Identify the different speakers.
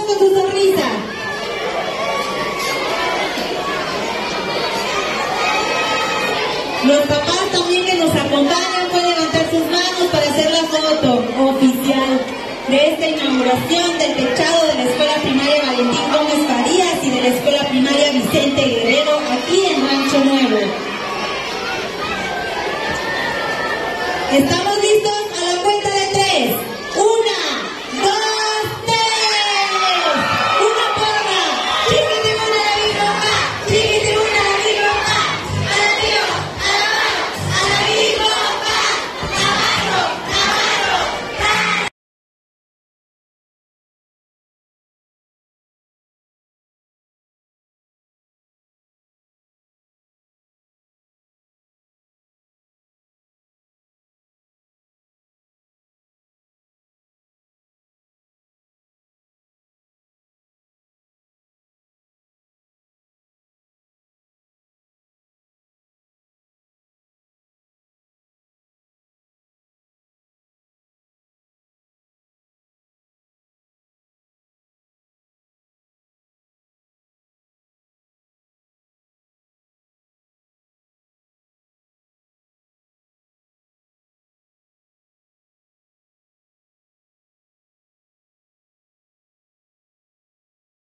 Speaker 1: con tu sonrisa. Los papás también que nos acompañan pueden levantar sus manos para hacer la foto oficial de esta inauguración del techado de la Escuela Primaria Valentín Gómez Farías y de la Escuela Primaria Vicente Guerrero aquí en Rancho Nuevo. Estamos